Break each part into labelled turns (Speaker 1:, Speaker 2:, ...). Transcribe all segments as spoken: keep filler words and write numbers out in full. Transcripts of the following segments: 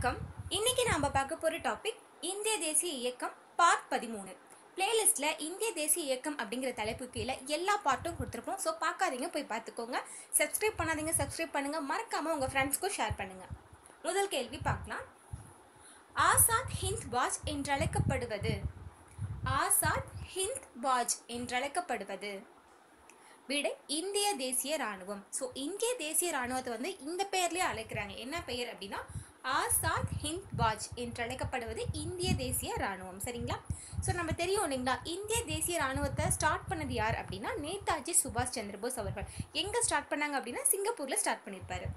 Speaker 1: வணக்கம். இன்னைக்கு நாம பார்க்க போற டாபிக் இந்திய தேசிய இயக்கம் பார்ட் பதிமூணு. பிளேலிஸ்ட்ல இந்திய தேசிய இயக்கம் அப்படிங்கிற தலைப்பு கீழே எல்லா பார்ட்டும் கொடுத்துருப்போம். ஸோ பார்க்காதீங்க, போய் பார்த்துக்கோங்க. சப்ஸ்கிரைப் பண்ணாதீங்க, சப்ஸ்கிரைப் பண்ணுங்க. மறக்காம உங்க ஃப்ரெண்ட்ஸ்க்கும் ஷேர் பண்ணுங்க. முதல் கேள்வி பார்க்கலாம். ஆசாத் ஹிந்த் பாஜ் என்றழைக்கப்படுவது ஆசாத் ஹிந்த் பாஜ் என்றழைக்கப்படுவது விடை இந்திய தேசிய ராணுவம். ஸோ இந்திய தேசிய ராணுவத்தை வந்து இந்த பெயர்லேயே அழைக்கிறாங்க. என்ன பெயர் அப்படின்னா ஆசாத் ஹிந்த் பாஜ் என்றழைக்கப்படுவது இந்திய தேசிய ராணுவம். சரிங்களா? ஸோ நம்ம தெரியும் இல்லைங்களா, இந்திய தேசிய ராணுவத்தை ஸ்டார்ட் பண்ணது யார் அப்படின்னா நேதாஜி சுபாஷ் சந்திரபோஸ் அவர்கள். எங்கே ஸ்டார்ட் பண்ணாங்க அப்படின்னா சிங்கப்பூரில் ஸ்டார்ட் பண்ணியிருப்பாரு.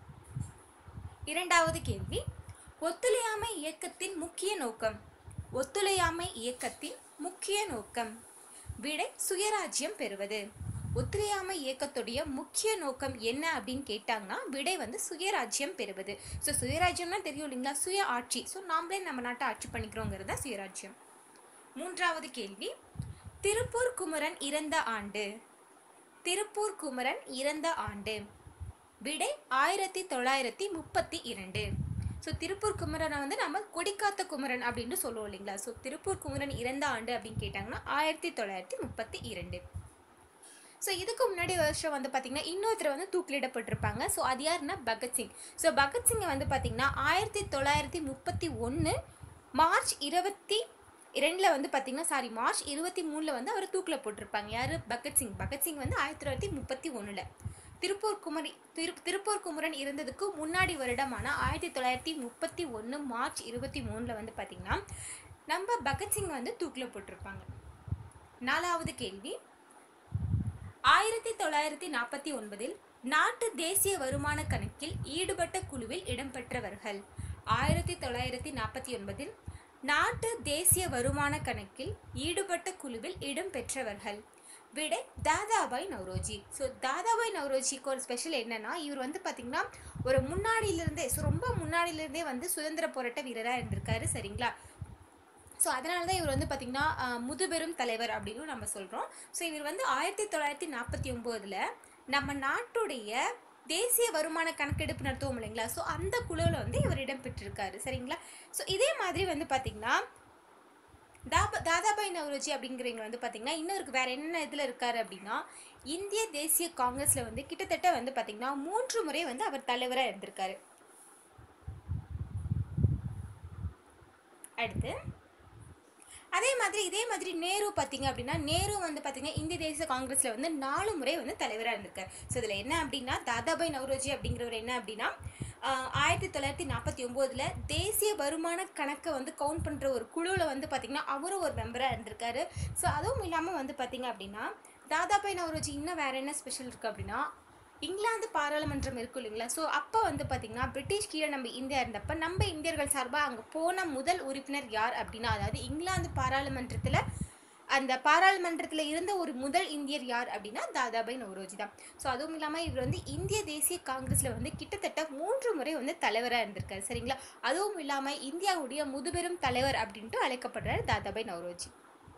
Speaker 1: இரண்டாவது கேள்வி, ஒத்துழையாமை இயக்கத்தின் முக்கிய நோக்கம் ஒத்துழையாமை இயக்கத்தின் முக்கிய நோக்கம் விடை சுயராஜ்யம் பெறுவது. ஒத்துழையாமை இயக்கத்துடைய முக்கிய நோக்கம் என்ன அப்படின்னு கேட்டாங்கன்னா விடை வந்து சுயராஜ்யம் பெறுவது. ஸோ சுயராஜ்யம்னா தெரியும் இல்லைங்களா, சுய ஆட்சி. ஸோ நாமளே நம்ம நாட்டை ஆட்சி பண்ணிக்கிறோங்கிறது தான் சுயராஜ்யம். மூன்றாவது கேள்வி, திருப்பூர் குமரன் இறந்த ஆண்டு திருப்பூர் குமரன் இறந்த ஆண்டு விடை ஆயிரத்தி தொள்ளாயிரத்தி முப்பத்தி இரண்டு. ஸோ திருப்பூர் குமரனை வந்து நம்ம கொடிக்காத்த குமரன் அப்படின்னு சொல்லுவோம் இல்லைங்களா. ஸோ திருப்பூர் குமரன் இறந்த ஆண்டு அப்படின்னு கேட்டாங்கன்னா ஆயிரத்தி தொள்ளாயிரத்தி முப்பத்தி இரண்டு. ஸோ இதுக்கு முன்னாடி வருஷம் வந்து பார்த்திங்கன்னா இன்னொருத்தர் வந்து தூக்கிலிடப்பட்டிருப்பாங்க. ஸோ அது யாருன்னா பகத்சிங். ஸோ பகத்சிங்கை வந்து பார்த்திங்கன்னா ஆயிரத்தி தொள்ளாயிரத்தி முப்பத்தி ஒன்று மார்ச் இருபத்தி இரண்டில் வந்து பார்த்திங்கன்னா சாரி மார்ச் இருபத்தி மூணில் வந்து அவர் தூக்கில் போட்டிருப்பாங்க. யார்? பகத்சிங். பகத்சிங் வந்து ஆயிரத்தி தொள்ளாயிரத்தி முப்பத்தி ஒன்றில். திருப்பூர் குமரி திரு திருப்பூர் குமரன் இருந்ததுக்கு முன்னாடி வருடமான ஆயிரத்தி தொள்ளாயிரத்தி முப்பத்தி ஒன்று மார்ச் இருபத்தி மூணில் வந்து பார்த்திங்கன்னா நம்ம பகத்சிங் வந்து தூக்கில் போட்டிருப்பாங்க. நாலாவது கேள்வி, ஆயிரத்தி தொள்ளாயிரத்தி நாற்பத்தி ஒன்பதில் நாட்டு தேசிய வருமான கணக்கில் ஈடுபட்ட குழுவில் இடம்பெற்றவர்கள். ஆயிரத்தி தொள்ளாயிரத்தி நாற்பத்தி ஒன்பதில் நாட்டு தேசிய வருமான கணக்கில் ஈடுபட்ட குழுவில் இடம்பெற்றவர்கள் விடை தாதாபாய் நவ்ரோஜி. ஸோ தாதாபாய் நவ்ரோஜிக்கு ஒரு ஸ்பெஷல் என்னன்னா, இவர் வந்து பார்த்திங்கன்னா ஒரு முன்னாடியிலிருந்தே ஸோ ரொம்ப முன்னாடியிலிருந்தே வந்து சுதந்திர போராட்ட வீரராக இருந்திருக்காரு. சரிங்களா? ஸோ அதனால தான் இவர் வந்து பார்த்திங்கன்னா முதுபெரும் தலைவர் அப்படின்னு நம்ம சொல்கிறோம். ஸோ இவர் வந்து ஆயிரத்தி தொள்ளாயிரத்தி நாற்பத்தி ஒம்போதில் நம்ம நாட்டுடைய தேசிய வருமான கணக்கெடுப்பு நடத்துவோம் இல்லைங்களா. ஸோ அந்த குழுவில் வந்து இவர் இடம்பெற்றிருக்காரு. சரிங்களா? ஸோ இதே மாதிரி வந்து பார்த்திங்கன்னா தாபா தாதாபாய் நவ்ரோஜி அப்படிங்கிறவங்க வந்து பார்த்திங்கன்னா இன்னொருக்கு வேறு என்ன இதில் இருக்கார் அப்படின்னா இந்திய தேசிய காங்கிரஸில் வந்து கிட்டத்தட்ட வந்து பார்த்திங்கன்னா மூன்று முறை வந்து அவர் தலைவராக இருந்திருக்காரு. அடுத்து அதே மாதிரி இதே மாதிரி நேரு பார்த்தீங்க அப்படின்னா நேரு வந்து பார்த்தீங்கன்னா இந்திய தேசிய காங்கிரஸில் வந்து நாலு முறை வந்து தலைவராக இருந்திருக்காரு. ஸோ இதில் என்ன அப்படின்னா தாதாபாய் நவ்ரோஜி அப்படிங்கிறவர் என்ன அப்படின்னா ஆயிரத்தி தொள்ளாயிரத்தி நாற்பத்தி ஒம்போதில் தேசிய வருமான கணக்கை வந்து கவுண்ட் பண்ணுற ஒரு குழுவில் வந்து பார்த்திங்கன்னா அவரும் ஒரு மெம்பராக இருந்திருக்காரு. ஸோ அதுவும் இல்லாமல் வந்து பார்த்திங்க அப்படின்னா தாதாபாய் நவ்ரோஜி இன்னும் வேறு என்ன ஸ்பெஷல் இருக்குது அப்படின்னா இங்கிலாந்து பாராளுமன்றம் இருக்கும் இல்லைங்களா. ஸோ அப்போ வந்து பார்த்திங்கன்னா பிரிட்டிஷ் கீழே நம்ம இந்தியா இருந்தப்போ நம்ம இந்தியர்கள் சார்பாக அங்கே போன முதல் உறுப்பினர் யார் அப்படின்னா அதாவது இங்கிலாந்து பாராளுமன்றத்தில் அந்த பாராளுமன்றத்தில் இருந்த ஒரு முதல் இந்தியர் யார் அப்படின்னா தாதாபாய் நவ்ரோஜி தான். ஸோ அதுவும் இல்லாமல் இவர் வந்து இந்திய தேசிய காங்கிரஸில் வந்து கிட்டத்தட்ட மூன்று முறை வந்து தலைவராக இருந்திருக்காரு. சரிங்களா? அதுவும் இல்லாமல் இந்தியாவுடைய முதுபெரும் தலைவர் அப்படின்ட்டு அழைக்கப்படுறார் தாதாபாய் நவ்ரோஜி.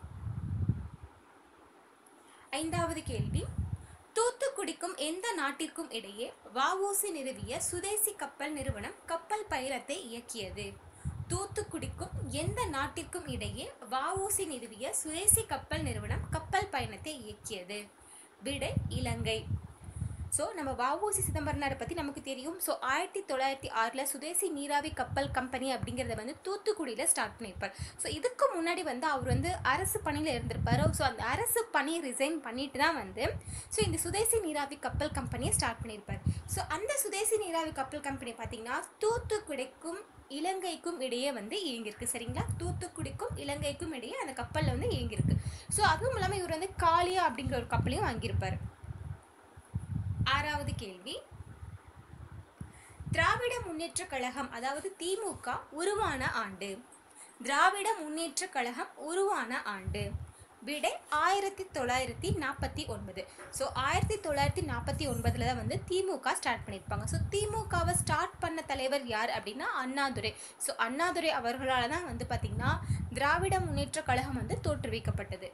Speaker 1: ஐந்தாவது கேள்வி, தூத்துக்குடிக்கும் எந்த நாட்டிற்கும் இடையே வஉசி நிறுவிய சுதேசி கப்பல் நிறுவனம் கப்பல் பயணத்தை இயக்கியது? தூத்துக்குடிக்கும் எந்த நாட்டிற்கும் இடையே வஉசி நிறுவிய சுதேசி கப்பல் நிறுவனம் கப்பல் பயணத்தை இயக்கியது? விடை இலங்கை. ஸோ நம்ம வஉசி சிதம்பரனாரை பற்றி நமக்கு தெரியும். ஸோ ஆயிரத்தி தொள்ளாயிரத்தி ஆறில் சுதேசி நீராவி கப்பல் கம்பெனி அப்படிங்கிறத வந்து தூத்துக்குடியில் ஸ்டார்ட் பண்ணியிருப்பார். ஸோ இதுக்கு முன்னாடி வந்து அவர் வந்து அரசு பணியில் இருந்திருப்பார். ஸோ அந்த அரசு பணியை ரிசைன் பண்ணிட்டு தான் வந்து ஸோ இந்த சுதேசி நீராவி கப்பல் கம்பெனியை ஸ்டார்ட் பண்ணியிருப்பார். ஸோ அந்த சுதேசி நீராவி கப்பல் கம்பெனி பார்த்திங்கன்னா தூத்துக்குடிக்கும் இலங்கைக்கும் இடையே வந்து இயங்கியிருக்கு. சரிங்களா? தூத்துக்குடிக்கும் இலங்கைக்கும் இடையே அந்த கப்பலில் வந்து இயங்கியிருக்கு. ஸோ அதுவும் இல்லாமல் இவர் வந்து காளியா அப்படிங்கிற ஒரு கப்பலையும் வாங்கியிருப்பார். ஆறாவது கேள்வி, திராவிட முன்னேற்ற கழகம் அதாவது திமுக உருவான ஆண்டு. திராவிட முன்னேற்ற கழகம் உருவான ஆண்டு விடை ஆயிரத்தி தொள்ளாயிரத்தி நாற்பத்தி ஒன்பது. ஸோ ஆயிரத்தி தொள்ளாயிரத்தி நாற்பத்தி ஒன்பதில் தான் வந்து திமுக ஸ்டார்ட் பண்ணியிருப்பாங்க. ஸோ திமுகவை ஸ்டார்ட் பண்ண தலைவர் யார் அப்படின்னா அண்ணாதுரை. ஸோ அண்ணாதுரை அவர்களால் தான் வந்து பார்த்திங்கன்னா திராவிட முன்னேற்ற கழகம் வந்து தோற்றுவிக்கப்பட்டது.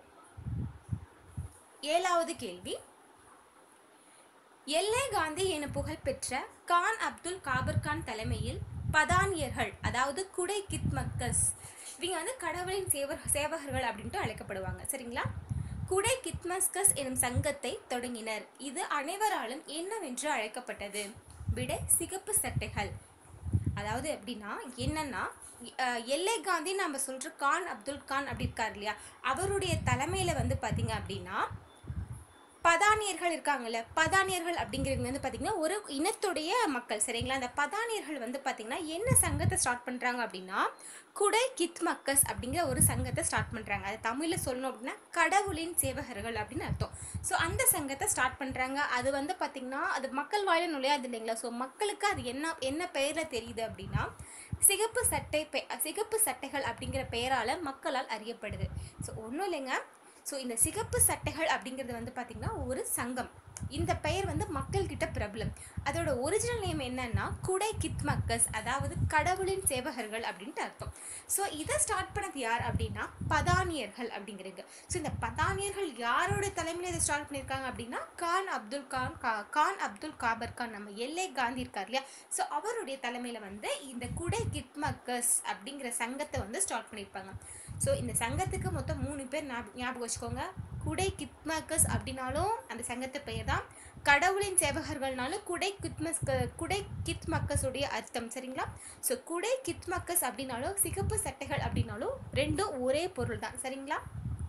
Speaker 1: ஏழாவது கேள்வி, எல்லை காந்தி என புகழ்பெற்ற கான் அப்துல் காபர் கான் தலைமையில் பதானியர்கள் அதாவது குடை கித்மக்கஸ் இவங்க வந்து கடவுளின் சேவ சேவகர்கள் அப்படின்ட்டு அழைக்கப்படுவாங்க. சரிங்களா? குடை கித்மஸ்கஸ் எனும் சங்கத்தை தொடங்கினர். இது அனைவராலும் என்னவென்று அழைக்கப்பட்டது? விடை சிகப்பு சட்டைகள். அதாவது எப்படின்னா என்னன்னா எல்லை காந்தி நம்ம சொல்ற கான் அப்துல் கான் அப்படி இருக்காரு இல்லையா, அவருடைய தலைமையில வந்து பாத்தீங்க அப்படின்னா பதானியர்கள் இருக்காங்கல்ல, பதானியர்கள் அப்படிங்கிறவங்க வந்து பார்த்தீங்கன்னா ஒரு இனத்துடைய மக்கள். சரிங்களா? அந்த பதானியர்கள் வந்து பார்த்தீங்கன்னா என்ன சங்கத்தை ஸ்டார்ட் பண்ணுறாங்க அப்படின்னா குடை கித்மக்கஸ் அப்படிங்கிற ஒரு சங்கத்தை ஸ்டார்ட் பண்ணுறாங்க. அது தமிழில் சொல்லணும் அப்படின்னா கடவுளின் சேவகர்கள் அப்படின்னு அர்த்தம். ஸோ அந்த சங்கத்தை ஸ்டார்ட் பண்ணுறாங்க. அது வந்து பார்த்திங்கன்னா அது மக்கள் வாயில நுழையாது இல்லைங்களா. ஸோ மக்களுக்கு அது என்ன என்ன பெயரில் தெரியுது அப்படின்னா சிகப்பு சட்டை பெ சிகப்பு சட்டைகள் அப்படிங்கிற பெயரால் மக்களால் அறியப்படுது. ஸோ ஒன்றும் இல்லைங்க. ஸோ இந்த சிகப்பு சட்டைகள் அப்படிங்கிறது வந்து பார்த்திங்கன்னா ஒரு சங்கம். இந்த பெயர் வந்து மக்கள்கிட்ட பிரபலம். அதோட ஒரிஜினல் நேம் என்னன்னா குடை கித்மக்கஸ், அதாவது கடவுளின் சேவகர்கள் அப்படின்ட்டு அர்த்தம். ஸோ இதை ஸ்டார்ட் பண்ணது யார் அப்படின்னா பதானியர்கள் அப்படிங்கிறீங்க. ஸோ இந்த பதானியர்கள் யாரோட தலைமையில் இதை ஸ்டார்ட் பண்ணியிருக்காங்க அப்படின்னா கான் அப்துல் கான் கா கான் அப்துல் காபர் கான், நம்ம எல்லை காந்தி இருக்கார் இல்லையா, ஸோ அவருடைய தலைமையில் வந்து இந்த குடை கித்மக்கஸ் அப்படிங்கிற சங்கத்தை வந்து ஸ்டார்ட் பண்ணியிருப்பாங்க. ஸோ இந்த சங்கத்துக்கு மொத்தம் மூணு பேர் ஞாபகம் வச்சுக்கோங்க. குடை கித்மக்கஸ் அப்படின்னாலும் அந்த சங்கத்து பெயர் தான், கடவுளின் சேவகர்கள்னாலும் குடை கித்மஸ் குடை கித்மக்கஸுடைய அர்த்தம். சரிங்களா? ஸோ குடை கித்மக்கஸ் அப்படின்னாலும் சிகப்பு சட்டைகள் அப்படின்னாலும் ரெண்டும் ஒரே பொருள் தான். சரிங்களா?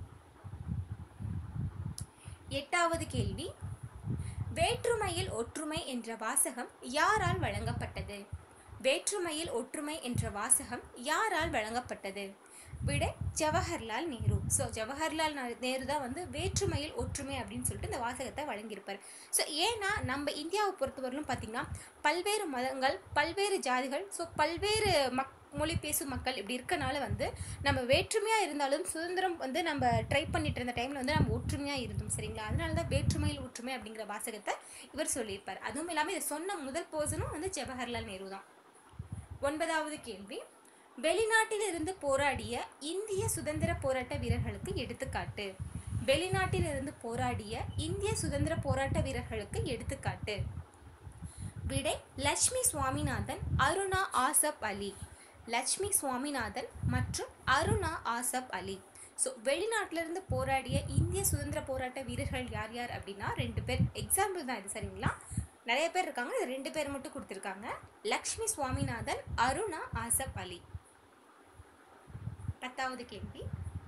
Speaker 1: எட்டாவது கேள்வி, வேற்றுமையில் ஒற்றுமை என்ற வாசகம் யாரால் வழங்கப்பட்டது? வேற்றுமையில் ஒற்றுமை என்ற வாசகம் யாரால் வழங்கப்பட்டது? விடை ஜவஹர்லால் நேரு. ஸோ ஜவஹர்லால் நேரு தான் வந்து வேற்றுமையில் ஒற்றுமை அப்படின்னு சொல்லிட்டு இந்த வாசகத்தை வழங்கியிருப்பார். ஸோ ஏன்னா நம்ம இந்தியாவை பொறுத்தவரையிலும் பார்த்திங்கன்னா பல்வேறு மதங்கள், பல்வேறு ஜாதிகள், ஸோ பல்வேறு மக் மொழி பேசும் மக்கள் இப்படி இருக்கனால வந்து நம்ம வேற்றுமையாக இருந்தாலும் சுதந்திரம் வந்து நம்ம ட்ரை பண்ணிட்டு இருந்த டைமில் வந்து நம்ம ஒற்றுமையாக இருந்தோம். சரிங்களா? அதனால தான் வேற்றுமையில் ஒற்றுமை அப்படிங்கிற வாசகத்தை இவர் சொல்லியிருப்பார். அதுவும் இல்லாமல் இதை சொன்ன முதல் பர்சனும் வந்து ஜவஹர்லால் நேரு தான். ஒன்பதாவது கேள்வி, வெளிநாட்டில் இருந்து போராடிய இந்திய சுதந்திர போராட்ட வீரர்களுக்கு எடுத்துக்காட்டு. வெளிநாட்டில் இருந்து போராடிய இந்திய சுதந்திர போராட்ட வீரர்களுக்கு எடுத்துக்காட்டு. விடை லட்சுமி சுவாமிநாதன், அருணா ஆசப் அலி. லட்சுமி சுவாமிநாதன் மற்றும் அருணா ஆசப் அலி. ஸோ வெளிநாட்டிலிருந்து போராடிய இந்திய சுதந்திர போராட்ட வீரர்கள் யார் யார் அப்படின்னா ரெண்டு பேர். எக்ஸாம்பிள் தான் இது. சரிங்களா? நிறைய பேர் இருக்காங்க, இது ரெண்டு பேர் மட்டும் கொடுத்துருக்காங்க. லக்ஷ்மி சுவாமிநாதன், அருணா ஆசப் அலி. பத்தாவது கேள்வி,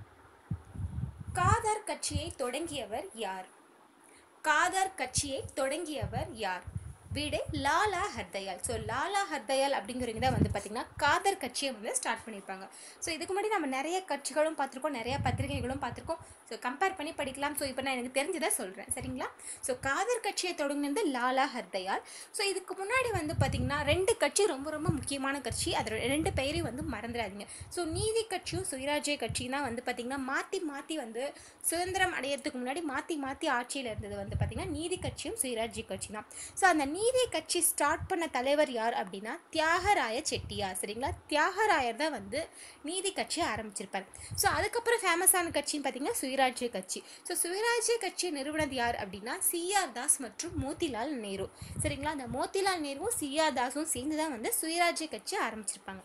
Speaker 1: காதர் கட்சியை தொடங்கியவர் யார்? காதர் கட்சியை தொடங்கியவர் யார்? விடை லாலா ஹர்தயால். ஸோ லாலா ஹர்தயால் அப்படிங்கிறவங்க தான் வந்து பார்த்திங்கன்னா காதர் கட்சியை வந்து ஸ்டார்ட் பண்ணியிருப்பாங்க. ஸோ இதுக்கு முன்னாடி நம்ம நிறைய கட்சிகளும் பார்த்துருக்கோம், நிறைய பத்திரிகைகளும் பார்த்துருக்கோம். ஸோ கம்பேர் பண்ணி படிக்கலாம். ஸோ இப்போ நான் எனக்கு தெரிஞ்சதை சொல்கிறேன். சரிங்களா? ஸோ காதர் கட்சியை தொடங்கினது லாலா ஹர்தயால். ஸோ இதுக்கு முன்னாடி வந்து பார்த்திங்கன்னா ரெண்டு கட்சி ரொம்ப ரொம்ப முக்கியமான கட்சி. அதோட ரெண்டு பெயரையும் வந்து மறந்துடாதீங்க. ஸோ நீதி கட்சியும் சுயராஜ்ய கட்சியும் தான் வந்து பார்த்திங்கன்னா மாற்றி மாற்றி வந்து சுதந்திரம் அடையிறதுக்கு முன்னாடி மாற்றி மாற்றி ஆட்சியில் இருந்தது வந்து பார்த்திங்கன்னா நீதி கட்சியும் சுயராஜ்ய கட்சி தான். ஸோ அந்த நீதி கட்சி ஸ்டார்ட் பண்ண தலைவர் யார் அப்படின்னா தியாகராய செட்டியார். சரிங்களா? தியாகராயர் தான் வந்து நீதி கட்சியை ஆரம்பிச்சிருப்பார். ஸோ அதுக்கப்புறம் ஃபேமஸான கட்சின்னு பார்த்தீங்கன்னா சுயராஜ்ய கட்சி. ஸோ சுயராஜ்ய கட்சியை நிறுவனது யார் அப்படின்னா சி ஆர் தாஸ் மற்றும் மோதிலால் நேரு. சரிங்களா? அந்த மோதிலால் நேருவும் சி ஆர் தாஸும் சேர்ந்து தான் வந்து சுயராஜ்ய கட்சியை ஆரம்பிச்சிருப்பாங்க.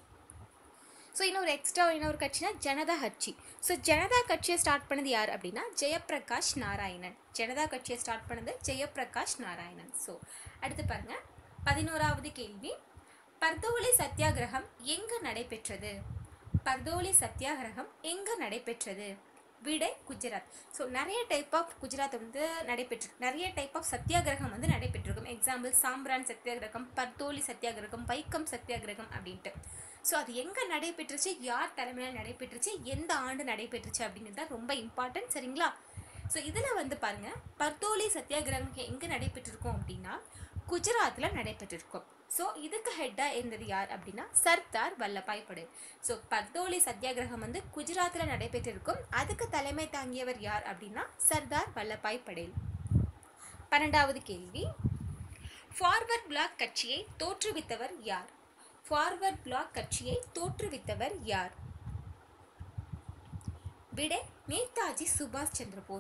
Speaker 1: ஸோ இன்னொரு எக்ஸ்ட்ரா இன்னொரு கட்சினா ஜனதா கட்சி. ஸோ ஜனதா கட்சியை ஸ்டார்ட் பண்ணது யார் அப்படின்னா ஜெயப்பிரகாஷ் நாராயணன். ஜனதா கட்சியை ஸ்டார்ட் பண்ணது ஜெயப்பிரகாஷ் நாராயணன். ஸோ அடுத்து பாருங்க, பதினோராவது கேள்வி, பர்தோலி சத்தியாகிரகம் எங்கு நடைபெற்றது? பர்தோலி சத்தியாகிரகம் எங்கு நடைபெற்றது? விடை குஜராத். ஸோ நிறைய டைப் ஆஃப் குஜராத் வந்து நடைபெற்றிருக்கு, நிறைய டைப் ஆஃப் சத்தியாகிரகம் வந்து நடைபெற்றிருக்கும். எக்ஸாம்பிள் சாம்பிரான் சத்தியாகிரகம், பர்தோலி சத்தியாகிரகம், வைக்கம் சத்தியாகிரகம் அப்படின்ட்டு. ஸோ அது எங்கே நடைபெற்றுச்சு, யார் தலைமையில் நடைபெற்றுச்சு, எந்த ஆண்டு நடைபெற்றுச்சு அப்படிங்கிறது தான் ரொம்ப இம்பார்ட்டன்ட். சரிங்களா? ஸோ இதில் வந்து பாருங்கள், பர்தோலி சத்தியாகிரகம் எங்கே நடைபெற்றிருக்கும் அப்படின்னா குஜராத்தில் நடைபெற்றிருக்கும். ஸோ இதுக்கு ஹெட்டாக இருந்தது யார் அப்படின்னா சர்தார் வல்லபாய் படேல். ஸோ பர்தோலி சத்தியாகிரகம் வந்து குஜராத்தில் நடைபெற்றிருக்கும். அதுக்கு தலைமை தாங்கியவர் யார் அப்படின்னா சர்தார் வல்லபாய் படேல். பன்னெண்டாவது கேள்வி, ஃபார்வர்ட் பிளாக் கட்சியை தோற்றுவித்தவர் யார்? ஃபார்வர்ட் பிளாக் கட்சியை தோற்றுவித்தவர் யார்? விடை நேதாஜி சுபாஷ் சந்திர போஸ்.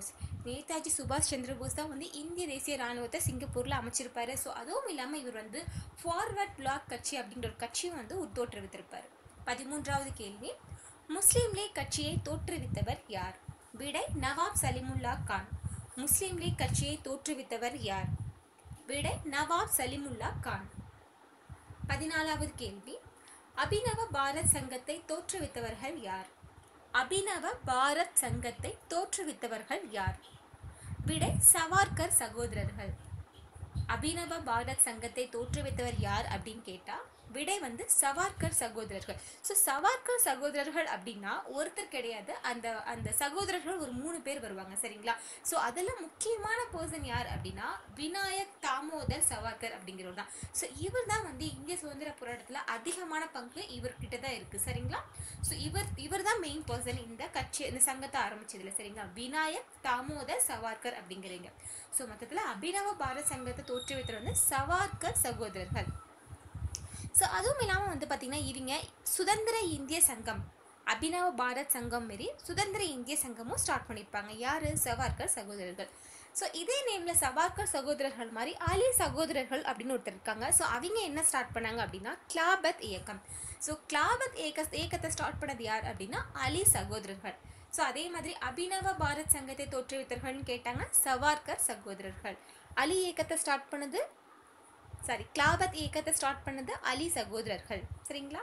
Speaker 1: நேதாஜி சுபாஷ் சந்திர போஸ் தான் வந்து இந்திய தேசிய இராணுவத்தை சிங்கப்பூரில் அமைச்சிருப்பாரு. ஸோ அதுவும் இல்லாமல் இவர் வந்து ஃபார்வர்ட் பிளாக் கட்சி அப்படின்ற ஒரு கட்சியும் வந்து தோற்றுவித்திருப்பார். பதிமூன்றாவது கேள்வி, முஸ்லீம் லீக் கட்சியை தோற்றுவித்தவர் யார்? விடை நவாப் சலிமுல்லா கான். முஸ்லீம் லீக் கட்சியை தோற்றுவித்தவர் யார்? விடை நவாப் சலிமுல்லா கான். பதினாலாவது கேள்வி, அபினவ பாரத் சங்கத்தை தோற்றுவித்தவர்கள் யார்? அபினவ பாரத் சங்கத்தை தோற்றுவித்தவர்கள் யார்? விடை சவார்கர் சகோதரர்கள். அபினவ பாரத் சங்கத்தை தோற்றுவித்தவர் யார் அப்படின்னு கேட்டா விடை வந்து சவார்கர் சகோதரர்கள். ஸோ சவார்கர் சகோதரர்கள் அப்படின்னா ஒருத்தர் கிடையாது, அந்த அந்த சகோதரர்கள் ஒரு மூணு பேர் வருவாங்க, சரிங்களா? ஸோ அதில் முக்கியமான பர்சன் யார் அப்படின்னா விநாயக் தாமோதர் சவார்கர் அப்படிங்கிறவர் தான். ஸோ இவர் தான் வந்து இந்திய சுதந்திர போராட்டத்தில் அதிகமான பங்கு இவர்கிட்ட தான் இருக்குது, சரிங்களா? ஸோ இவர் இவர் தான் மெயின் பர்சன் இந்த கட்சி இந்த சங்கத்தை ஆரம்பிச்சதுல, சரிங்களா? விநாயக் தாமோதர் சவார்கர் அப்படிங்கிறீங்க. ஸோ மொத்தத்தில் அபினவ பாரத் சங்கத்தை தோற்றுவித்தவர் வந்து சவார்கர் சகோதரர்கள். ஸோ அதுவும் இல்லாமல் வந்து பார்த்திங்கன்னா இவங்க சுதந்திர இந்திய சங்கம், அபினவ பாரத் சங்கம் மாரி சுதந்திர இந்திய சங்கமும் ஸ்டார்ட் பண்ணியிருப்பாங்க. யார்? சவார்கர் சகோதரர்கள். ஸோ இதே நேமில் சவார்கர் சகோதரர்கள் மாதிரி அலி சகோதரர்கள் அப்படின்னு ஒருத்தர் இருக்காங்க. ஸோ அவங்க என்ன ஸ்டார்ட் பண்ணாங்க அப்படின்னா கிலாபத் இயக்கம். ஸோ கிலாபத் இயக்க இயக்கத்தை ஸ்டார்ட் பண்ணது யார் அப்படின்னா அலி சகோதரர்கள். ஸோ அதே மாதிரி அபினவ பாரத் சங்கத்தை தோற்றுவித்தவர்கள்னு கேட்டாங்க சவார்கர் சகோதரர்கள். அலி இயக்கத்தை ஸ்டார்ட் பண்ணது சாரி கிலாபத் இயக்கத்தை ஸ்டார்ட் பண்ணது அலி சகோதரர்கள், சரிங்களா?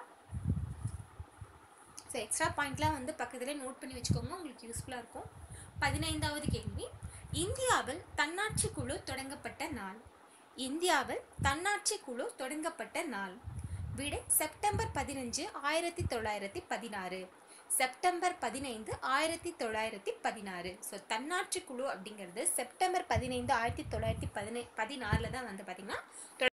Speaker 1: ஸோ எக்ஸ்ட்ரா பாயிண்ட்லாம் வந்து பக்கத்தில் நோட் பண்ணி வச்சுக்கோங்க, உங்களுக்கு யூஸ்ஃபுல்லாக இருக்கும். பதினைந்தாவது கேள்வி, இந்தியாவில் தன்னாட்சி குழு தொடங்கப்பட்ட நாள். இந்தியாவில் தன்னாட்சி குழு தொடங்கப்பட்ட நாள். விடை செப்டம்பர் பதினஞ்சு ஆயிரத்தி தொள்ளாயிரத்தி பதினாறு. செப்டம்பர் பதினைந்து ஆயிரத்தி தொள்ளாயிரத்தி பதினாறு. ஸோ தன்னாட்சி குழு அப்படிங்கிறது செப்டம்பர் பதினைந்து ஆயிரத்தி தொள்ளாயிரத்தி பதினை பதினாறில் தான் வந்து பார்த்திங்கன்னா